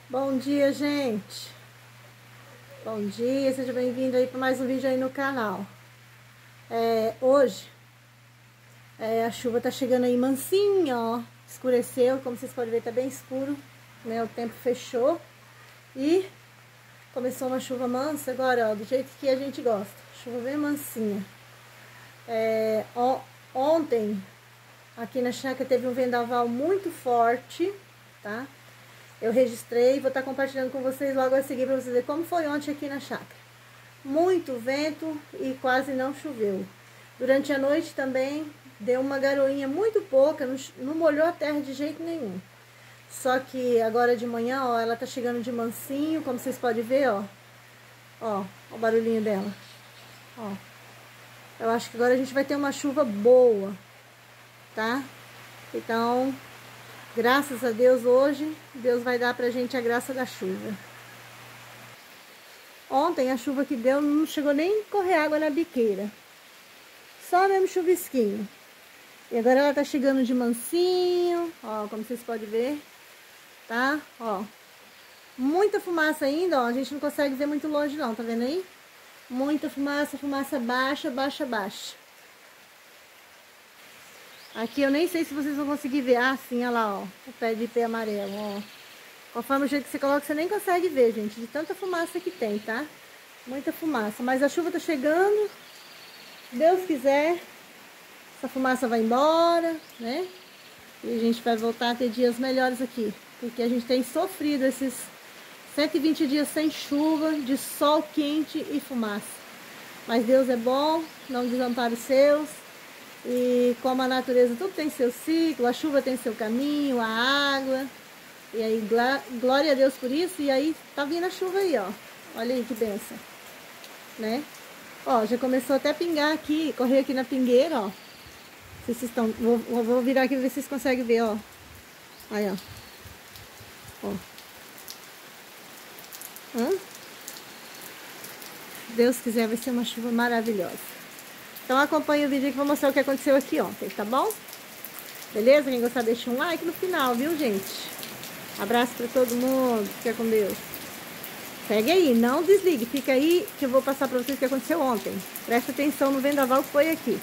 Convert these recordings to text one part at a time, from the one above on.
Bom dia, gente. Bom dia, seja bem-vindo aí para mais um vídeo aí no canal. Hoje a chuva tá chegando aí mansinha, ó. Escureceu, como vocês podem ver, tá bem escuro, né? O tempo fechou e começou uma chuva mansa agora, ó, do jeito que a gente gosta. Chuva bem mansinha. Ontem aqui na chácara teve um vendaval muito forte, tá? Eu registrei, vou estar compartilhando com vocês logo a seguir para vocês verem como foi ontem aqui na chácara. Muito vento e quase não choveu. Durante a noite também deu uma garoinha muito pouca, não molhou a terra de jeito nenhum. Só que agora de manhã, ó, ela tá chegando de mansinho, como vocês podem ver, ó. Ó o barulhinho dela. Ó. Eu acho que agora a gente vai ter uma chuva boa, tá? Então, graças a Deus, hoje, Deus vai dar pra gente a graça da chuva. Ontem, a chuva que deu, não chegou nem a correr água na biqueira. Só mesmo chuvisquinho. E agora ela tá chegando de mansinho, ó, como vocês podem ver, tá? Ó, muita fumaça ainda, ó, a gente não consegue ver muito longe não, tá vendo aí? Muita fumaça, fumaça baixa, baixa, baixa. Aqui eu nem sei se vocês vão conseguir ver. Ah, sim, olha lá, ó. O pé de ipê amarelo, ó. Conforme o jeito que você coloca, você nem consegue ver, gente. De tanta fumaça que tem, tá? Muita fumaça. Mas a chuva tá chegando. Se Deus quiser, essa fumaça vai embora, né? E a gente vai voltar a ter dias melhores aqui. Porque a gente tem sofrido esses 120 dias sem chuva, de sol quente e fumaça. Mas Deus é bom, não desampara os seus. E como a natureza tudo tem seu ciclo, a chuva tem seu caminho, a água. E aí, glória a Deus por isso. E aí, tá vindo a chuva aí, ó. Olha aí que benção, né? Ó, já começou até a pingar aqui, correr aqui na pingueira, ó. Vocês estão... Vou virar aqui pra ver se vocês conseguem ver, ó. Aí, ó. Ó. Se Deus quiser, vai ser uma chuva maravilhosa. Então acompanha o vídeo que eu vou mostrar o que aconteceu aqui ontem, tá bom? Beleza? Quem gostar deixa um like no final, viu, gente? Abraço pra todo mundo, fica com Deus. Segue aí, não desligue, fica aí que eu vou passar pra vocês o que aconteceu ontem. Presta atenção no vendaval que foi aqui.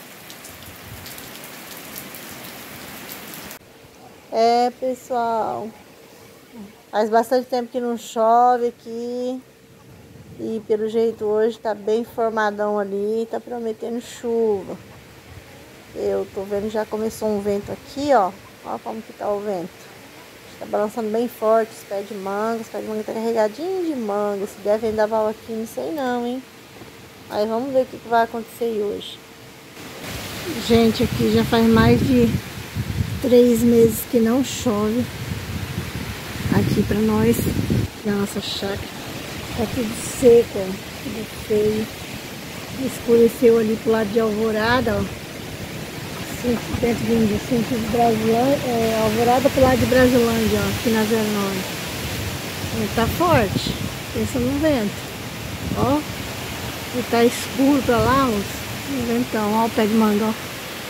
Pessoal, faz bastante tempo que não chove aqui. E pelo jeito hoje tá bem formadão ali, tá prometendo chuva. Eu tô vendo, já começou um vento aqui, ó. Ó como que tá o vento. Tá balançando bem forte os pés de manga. Os pés de manga tá carregadinho de manga. Se der vendaval aqui, não sei não, hein. Aí vamos ver o que vai acontecer hoje. Gente, aqui já faz mais de 3 meses que não chove. Aqui pra nós, na nossa chácara. Tá tudo seco, ó, tudo feio. Escureceu ali pro lado de Alvorada, ó. Dentro do centro de Brasilândia, Alvorada pro lado de Brasilândia, ó, aqui na 09. Tá forte, pensa no vento. Ó, e tá escuro pra lá, ó, no ventão, ó o pé de manga, ó.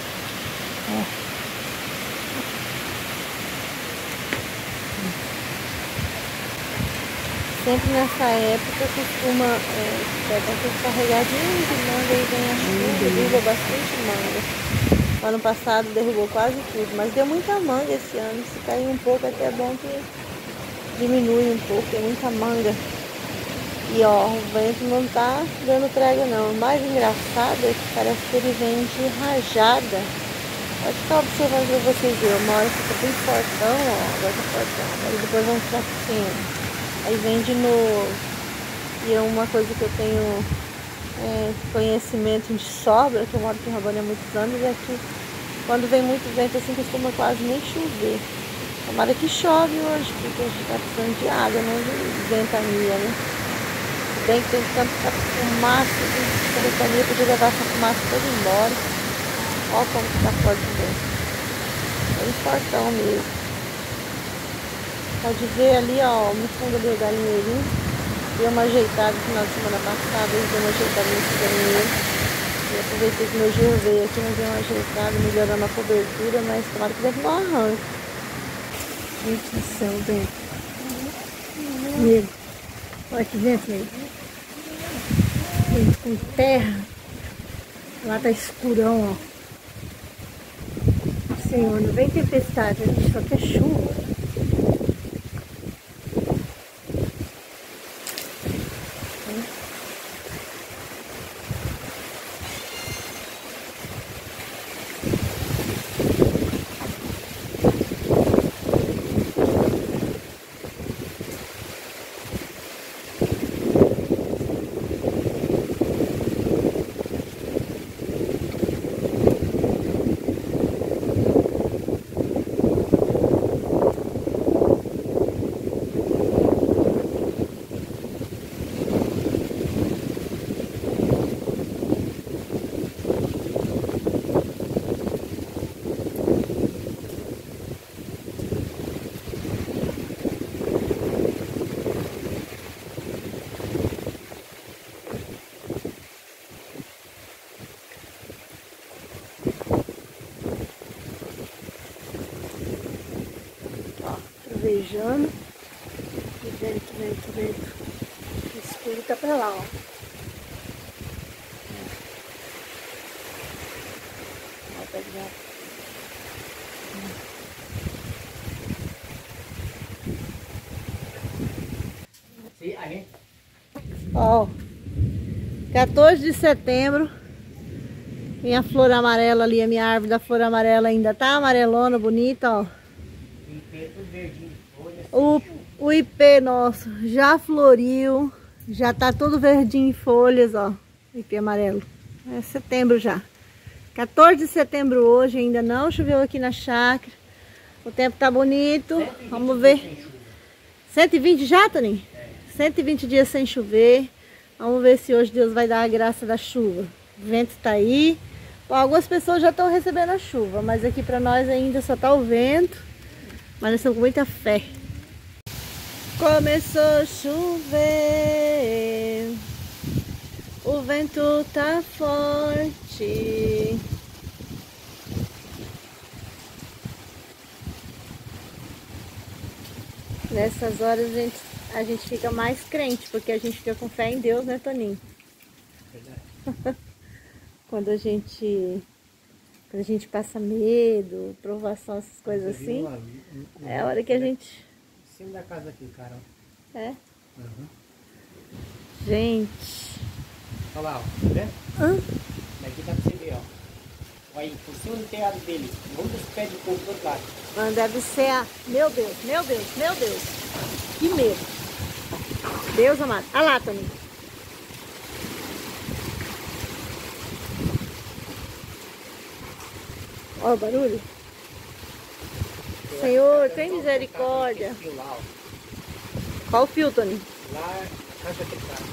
Sempre nessa época costuma pegar aquele carregadinho de manga e vem a chuva, derruba bastante manga. Ano passado derrubou quase tudo, mas deu muita manga esse ano. Se cair um pouco até é bom que diminui um pouco, tem muita manga. E ó, o vento não tá dando trégua não. O mais engraçado é que parece que ele vem de rajada. Pode ficar observando pra vocês verem. Uma hora fica bem fortão, ó, agora tá fortão. Aí depois vão ficar pequeno. Aí vem de novo. E é uma coisa que eu tenho conhecimento de sobra, que eu moro aqui em Rondônia há muitos anos, é que quando vem muito vento assim costuma quase nem chover. Tomara que chove hoje, porque a gente tá precisando de água, não de ventania, né? Se bem que tem tanta fumaça, a ventania podia levar essa fumaça toda embora. Olha como que tá forte o vento. Bem fortão mesmo. Pode ver ali, ó, no fundo ali o galinheirinho. Deu uma ajeitada no final de semana passada, eles deu uma ajeitada nesse galinheiro. Eu aproveitei que meu genro veio aqui, nós deu uma ajeitada, melhorando a cobertura, mas tomara que deve não arranque. Gente do céu, vento. nele. Olha aqui dentro nele. Com terra. Lá tá escurão, ó. Senhor, não vem tempestade, a gente só quer chuva. Trovejando. E vento. O escuro tá pra lá, ó. Ó, tá ligado? Ó, 14 de setembro. Minha flor amarela ali, a minha árvore da flor amarela ainda tá amarelona, bonita, ó. O ipê nosso já floriu, já tá todo verdinho em folhas, ó. Ipê amarelo. É setembro já. 14 de setembro hoje, ainda não choveu aqui na chácara. O tempo tá bonito. Vamos ver. 120 já, Toninho? 120 dias sem chover. Vamos ver se hoje Deus vai dar a graça da chuva. O vento tá aí. Bom, algumas pessoas já estão recebendo a chuva, mas aqui pra nós ainda só tá o vento. Mas nós estamos com muita fé. Começou a chover. O vento tá forte. Nessas horas a gente fica mais crente, porque a gente fica com fé em Deus, né, Toninho? Verdade. Quando a gente passa medo, provação, essas coisas assim, é a hora que a gente... Em cima da casa aqui, Carol. É? Uhum. Gente... Olha lá, ó. Tá vendo? Daqui dá pra você ver, ó. Olha aí, por cima do telhado dele. Um dos pés de coco do outro lado. Mano, deve ser a... Meu Deus. Que medo. Deus amado. Olha lá, Toninho. Olha o barulho. Senhor, tem misericórdia. Qual o fio, Toninho? Lá, a caixa que tá.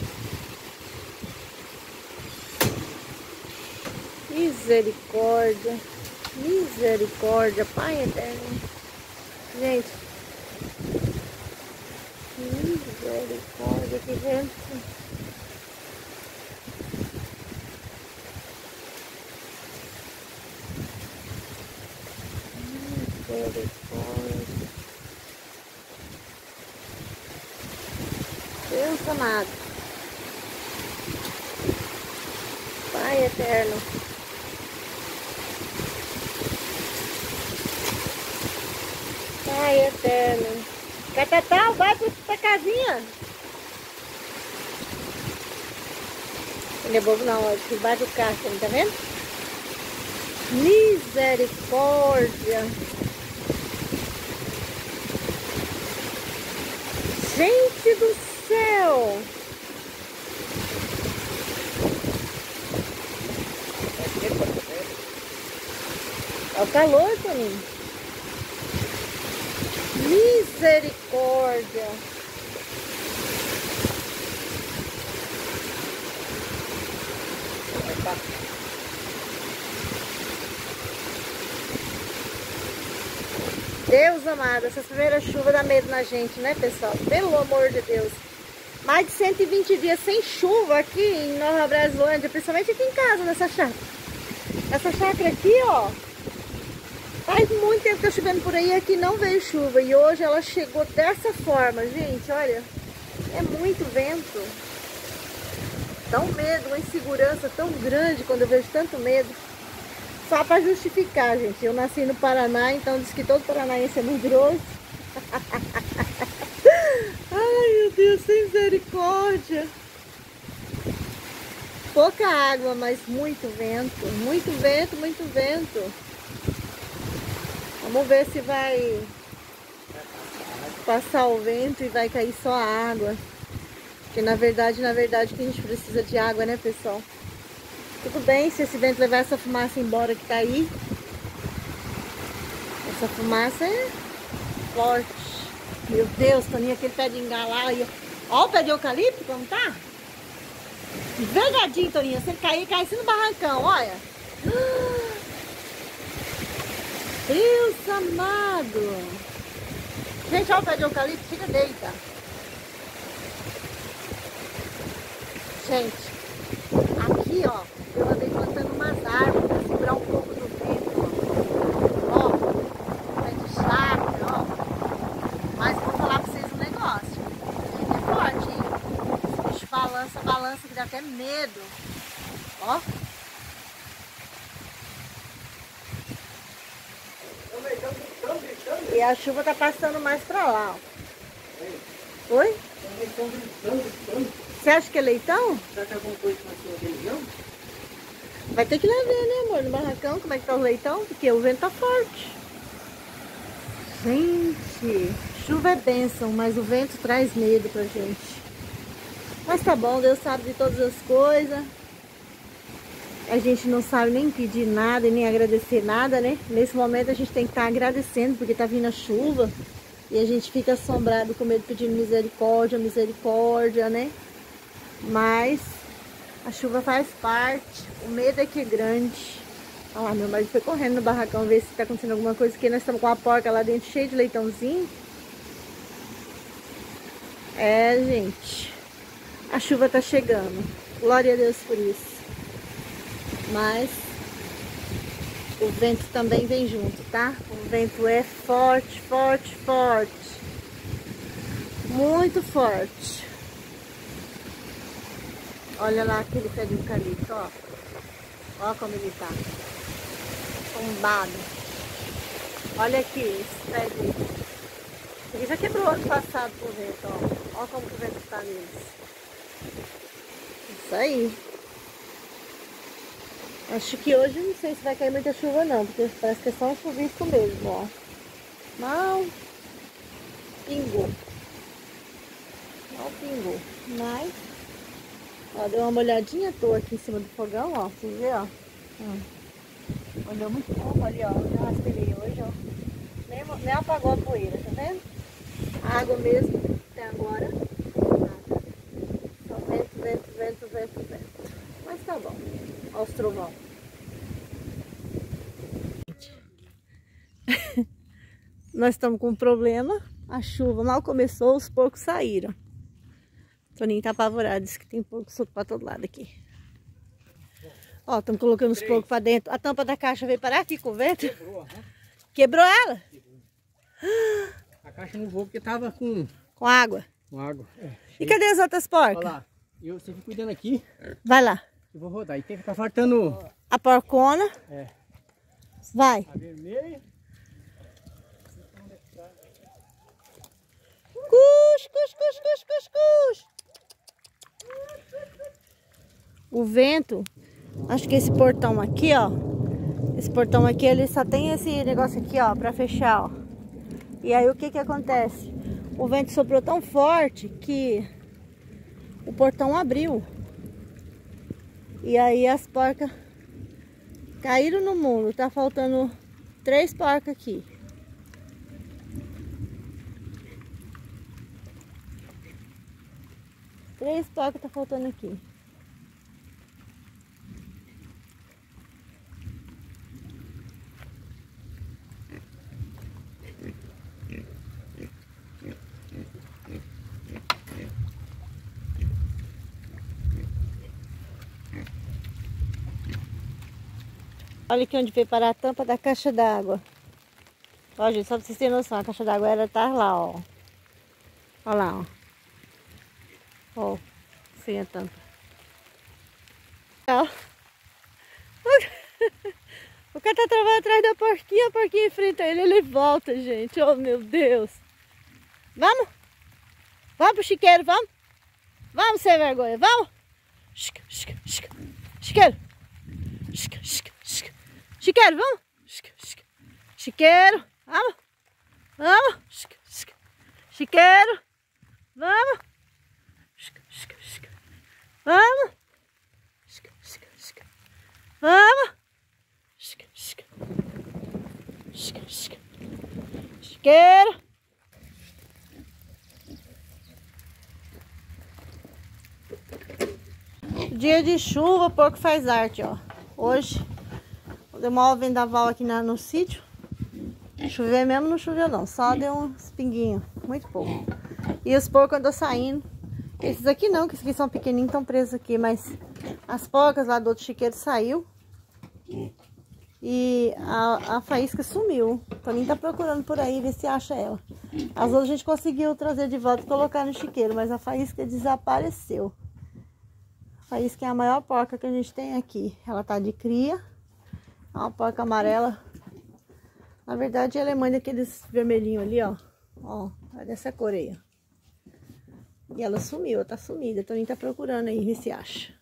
Misericórdia. Misericórdia, Pai eterno. Gente. Misericórdia, que vento. Misericórdia. Deus amado. Pai eterno. Pai eterno. Catatal, vai pra casinha. Ele é bobo não, ó, debaixo do carro, tá vendo? Misericórdia. Gente do céu. É o calor, Toninho. Misericórdia. Deus amado, essas primeiras chuvas dá medo na gente, né, pessoal? Pelo amor de Deus. Mais de 120 dias sem chuva aqui em Nova Brasilândia, principalmente aqui em casa, nessa chácara. Essa chácara aqui, ó, Faz muito tempo que tá chovendo por aí, aqui não veio chuva. E hoje ela chegou dessa forma, gente, olha. É muito vento. Dá um medo, uma insegurança tão grande quando eu vejo tanto medo. Só para justificar, gente. Eu nasci no Paraná, então diz que todo paranaense é medroso. Ai, meu Deus, sem misericórdia. Pouca água, mas muito vento. Muito vento, muito vento. Vamos ver se vai passar o vento e vai cair só a água. Porque na verdade que a gente precisa de água, né, pessoal? Tudo bem se esse vento levar essa fumaça embora que tá aí. Essa fumaça é forte. Meu Deus, Toninha, aquele pé de engalar aí. Ó o pé de eucalipto como tá. Devagarinho, Toninha. Se ele cair, cai assim no barrancão, olha. Deus amado. Gente, olha o pé de eucalipto, fica deita. Gente, aqui, ó, eu andei plantando umas árvores pra segurar um pouco do vento, ó. Ó, pé de chácara, ó. Mas vou falar pra vocês um negócio. Ele é forte, hein? Esse bicho balança, balança, que dá até medo. Ó. E a chuva tá passando mais pra lá, ó. Oi? Você acha que é leitão? Será que alguma coisa com dele, não? Vai ter que levar, né, amor, no barracão, como é que tá o leitão, porque o vento tá forte. Gente, chuva é bênção, mas o vento traz medo pra gente. Mas tá bom, Deus sabe de todas as coisas. A gente não sabe nem pedir nada e nem agradecer nada, né? Nesse momento a gente tem que estar agradecendo, porque tá vindo a chuva. E a gente fica assombrado com medo, pedindo misericórdia, misericórdia, né? Mas a chuva faz parte, o medo é que é grande. Olha lá, meu marido foi correndo no barracão ver se tá acontecendo alguma coisa, porque nós estamos com a porca lá dentro cheia de leitãozinho. É, gente, a chuva tá chegando, glória a Deus por isso. Mas o vento também vem junto, tá? O vento é forte, forte, forte. Muito forte. Olha lá aquele pé de eucalipto, ó. Ó como ele tá. Tombado. Olha aqui esse pé de... Ele já quebrou ano passado com o vento, ó. Ó como que o vento tá neles. Isso aí. Acho que hoje não sei se vai cair muita chuva não, porque parece que é só um chuvisco mesmo, ó. Mal pingou. Mal pingou. Mas, ó, deu uma molhadinha, tô aqui em cima do fogão, ó. Você vê, ó. Olhou muito pouco ali, ó. Eu raspei hoje, ó. Nem apagou a poeira, tá vendo? A água mesmo, até agora, nada. Só vento, vento, vento, vento, vento. Mas tá bom. Olha os trovão. Nós estamos com um problema. A chuva mal começou, os porcos saíram. Toninho tá apavorado, disse que tem porco solto pra todo lado aqui. Ó, estamos colocando os porcos pra dentro. A tampa da caixa veio parar aqui com o vento. Quebrou, né? Quebrou ela? Quebrou. A caixa não voou porque tava com água. Com água. E cadê as outras porcas? Olha lá. Você fica cuidando aqui. Vai lá. Eu vou rodar. E tem que ficar fartando. A porcona. É. Vai. A vermelha. Cus, cus, cus, cus, cus, cus. O vento, acho que esse portão aqui, ó. Esse portão aqui, ele só tem esse negócio aqui, ó, pra fechar, ó. E aí o que que acontece? O vento soprou tão forte que o portão abriu. E aí as porcas caíram no mundo. Tá faltando 3 porcas aqui. Três porcas tá faltando aqui. Olha aqui onde veio parar a tampa da caixa d'água. Ó, gente, só pra vocês terem noção, a caixa d'água era tá lá, ó. Ó lá, ó. Ó, sem a tampa. Ó. O cara tá travado atrás da porquinha, a porquinha enfrenta ele volta, gente. Oh, meu Deus. Vamos? Vamos pro chiqueiro, vamos? Vamos, sem vergonha, vamos? Chiqueiro. Chiqueiro, vamos? Chiqueiro, vamos? Vamos? Chiqueiro, vamos? Vamos? Vamos? Chiqueiro. Dia de chuva, o porco faz arte, ó. Hoje, deu maior vendaval aqui no sítio. Choveu mesmo, não choveu não, só deu uns pinguinhos, muito pouco. E os porcos andam saindo. Esses aqui não, que esses aqui são pequenininhos, estão presos aqui, mas as porcas lá do outro chiqueiro saiu. E a faísca sumiu. O Toninho tá procurando por aí, ver se acha ela. As outras a gente conseguiu trazer de volta e colocar no chiqueiro, mas a faísca desapareceu. A faísca é a maior porca que a gente tem aqui. Ela tá de cria. É uma porca amarela. Na verdade, ela é mãe daqueles vermelhinhos ali, ó. Ó, é dessa cor aí, ó. E ela sumiu, ela tá sumida. O Toninho tá procurando aí, ver se acha.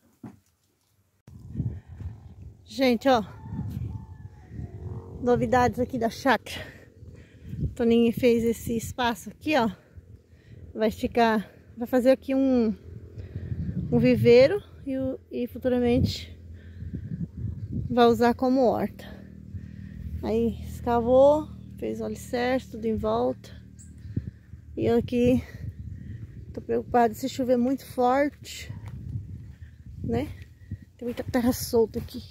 Gente, ó. Novidades aqui da chácara. O Toninho fez esse espaço aqui, ó. Vai ficar... Vai fazer aqui um viveiro e futuramente vai usar como horta. Aí escavou, fez o alicerce, tudo em volta. E eu aqui tô preocupada se chover muito forte, né? Tem muita terra solta aqui.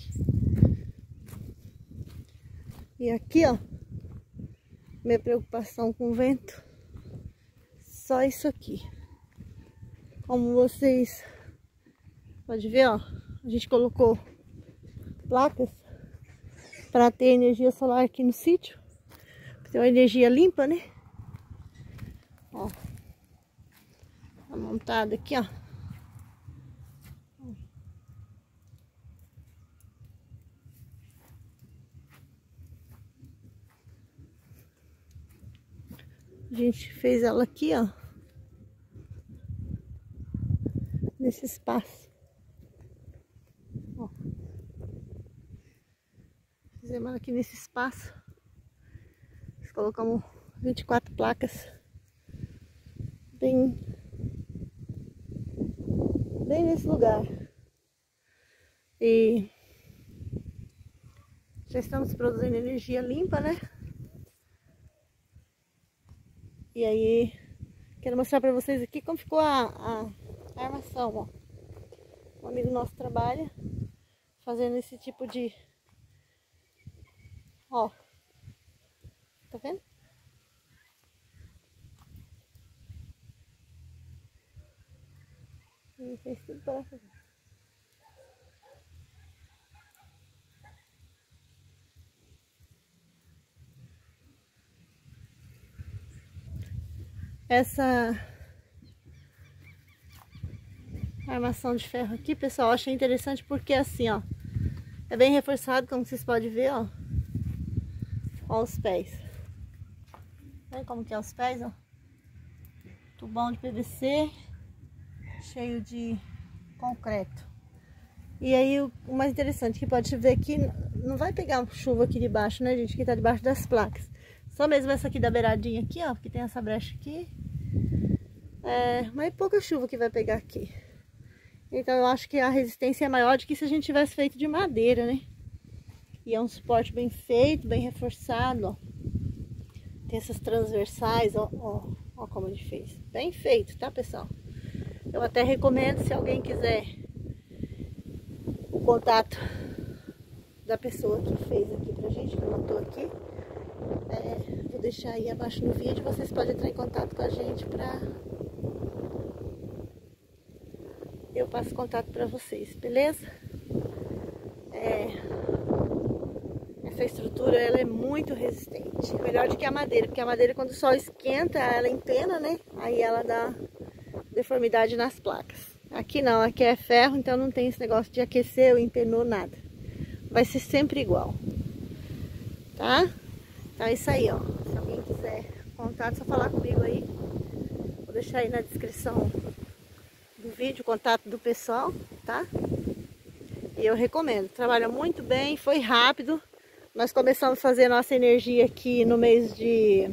E aqui, ó, minha preocupação com o vento, só isso aqui. Como vocês podem ver, ó, a gente colocou placas para ter energia solar aqui no sítio, pra ter uma energia limpa, né? Ó, tá montado aqui, ó. A gente fez ela aqui, ó, nesse espaço. Ó. Fizemos ela aqui nesse espaço. Nós colocamos 24 placas. Bem nesse lugar. E já estamos produzindo energia limpa, né? E aí, quero mostrar pra vocês aqui como ficou a armação, ó. Um amigo nosso trabalha fazendo esse tipo de... Ó. Tá vendo? Ele fez tudo para fazer. Essa armação de ferro aqui, pessoal, eu achei interessante porque assim, ó, é bem reforçado, como vocês podem ver, ó. Ó os pés. Olha como que é os pés, ó. Tubão de PVC, cheio de concreto. E aí o mais interessante que pode ver aqui, não vai pegar chuva aqui de baixo, né, gente, que tá debaixo das placas. Só mesmo essa aqui da beiradinha aqui, ó, porque tem essa brecha aqui. Mas pouca chuva que vai pegar aqui. Então eu acho que a resistência é maior do que se a gente tivesse feito de madeira, né? E é um suporte bem feito, bem reforçado, ó. Tem essas transversais, ó, ó, ó como ele fez. Bem feito, tá, pessoal? Eu até recomendo, se alguém quiser o contato da pessoa que fez aqui pra gente, que montou aqui. Vou deixar aí abaixo no vídeo, vocês podem entrar em contato com a gente pra... Eu passo contato pra vocês, beleza? essa estrutura ela é muito resistente. É melhor do que a madeira, porque a madeira quando o sol esquenta, ela empena, né? Aí ela dá deformidade nas placas. Aqui não, aqui é ferro, então não tem esse negócio de aquecer ou empenou, nada. Vai ser sempre igual, tá? Então é isso aí, ó. Se alguém quiser contato, é só falar comigo aí. Vou deixar aí na descrição do vídeo o contato do pessoal, tá? E eu recomendo. Trabalha muito bem, foi rápido. Nós começamos a fazer nossa energia aqui no mês de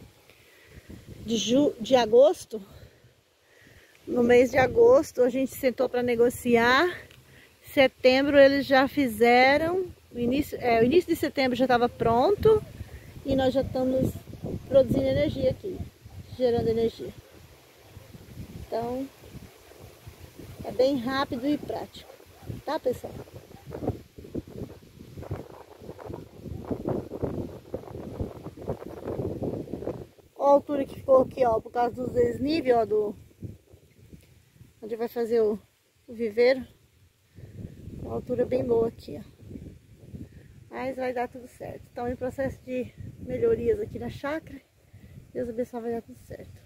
agosto. No mês de agosto a gente sentou para negociar. Setembro eles já fizeram. O início de setembro já estava pronto. E nós já estamos produzindo energia aqui. Gerando energia. Então é bem rápido e prático. Tá, pessoal? Olha a altura que ficou aqui, ó, por causa dos desníveis, ó, onde vai fazer o viveiro. Uma altura bem boa aqui, ó. Mas vai dar tudo certo. Estamos em processo de melhorias aqui na chácara. Deus abençoe, vai dar tudo certo.